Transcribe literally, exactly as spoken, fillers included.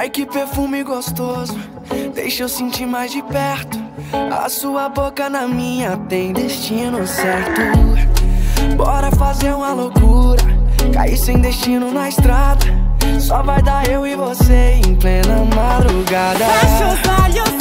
Ai, que perfume gostoso, deixa eu sentir mais de perto. A sua boca na minha tem destino certo. Bora fazer uma loucura, cair sem destino na estrada. Só vai dar eu e você em plena madrugada. Fecha os olhos.